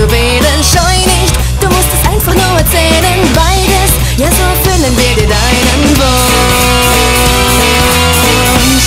tätowieren. Scheu nicht, du musst es einfach nur erzählen. Beides, ja so füllen wir dir deinen Wunsch.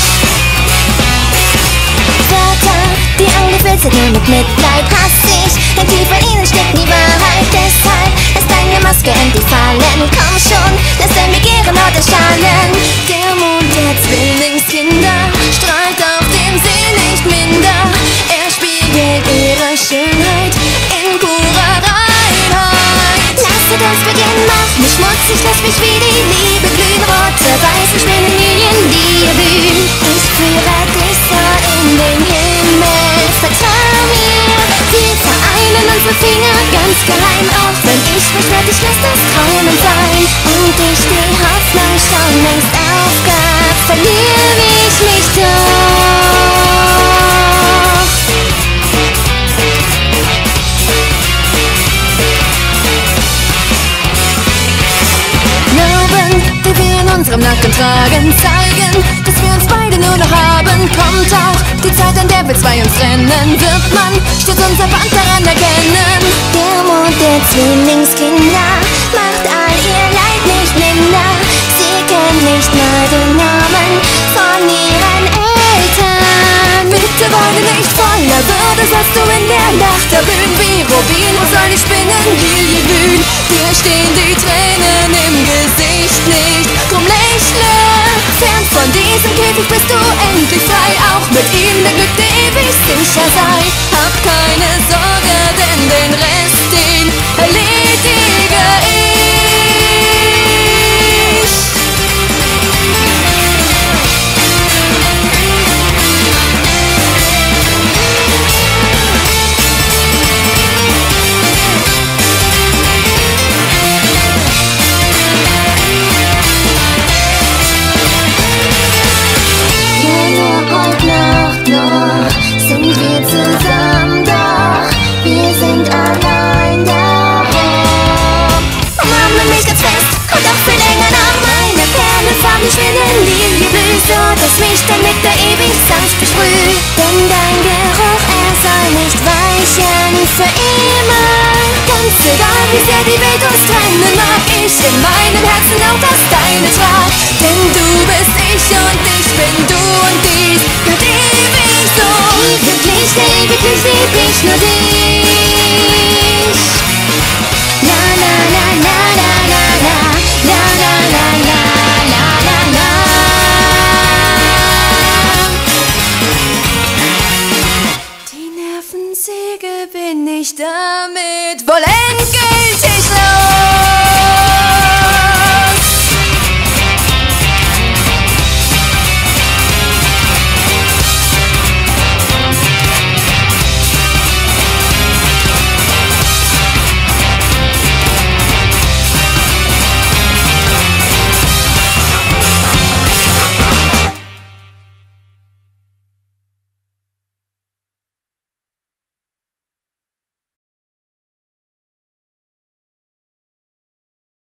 Wörter, die angefüllt sind nur mit Mitleid, hass ich. Denn tief in ihnen steckt die Wahrheit. Deshalb ist deine Maske endlich fallen. Komm schon, lass dein Begehren heute schallen. Der Mond der Zwillingskinder strahlt auf dem See nicht minder. Er spiegelt ihre Schönheit in purer Reinheit. Lasset uns beginnen, mach mich schmutzig, lass mich wie die Liebe glühen. Rote, weiße Spinnenlilien, die blühen. Ich führe dich so in den Himmel, vertrau mir. Wir vereinen unsere Finger ganz geheim. Auch wenn ich verspreche, ich lass das Träumen sein. Und ich die Hoffnung schon längst aufgab, verliere ich mich doch. Die wir in unserem Nacken tragen, zeigen, dass wir uns beide nur noch haben. Kommt auch die Zeit, an der wir zwei uns trennen, wird man stets unser Band daran erkennen. Der Mond der Zwillingskinder macht all ihr Leid nicht minder. Sie kennen nicht mal den Namen von ihren Eltern. Bitte weine nicht voller Würde, sollst du in der Nacht erblühen. Wie Rubin, wo soll die Spinnenlilie blühen? Dir stehen die Tränen im Gesicht nicht, drum lächle. Fern von diesem Käfig bist du endlich frei. Auch mit ihm der Glück, der ewig sicher sei. Hab keine Sorge, denn den Rest, den erledige ich. Spinnenlilie blüht, so dass mich der Nektar ewig sanft besprüht. Denn dein Geruch, er soll nicht weichen für immer. Ganz egal, wie sehr die Welt uns trennen mag, ich in meinem Herzen auch das deine trag. Denn du bist ich und ich bin du und dies wird ewig so. Ewiglich lieb ich nur dich.